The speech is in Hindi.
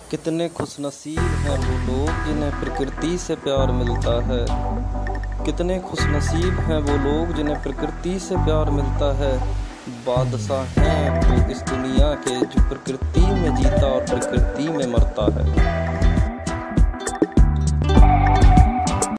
कितने खुशनसीब हैं वो लोग जिन्हें प्रकृति से प्यार मिलता है। कितने खुशनसीब हैं वो लोग जिन्हें प्रकृति से प्यार मिलता है। बादशाह हैं वो इस दुनिया के जो प्रकृति में जीता और प्रकृति में मरता है।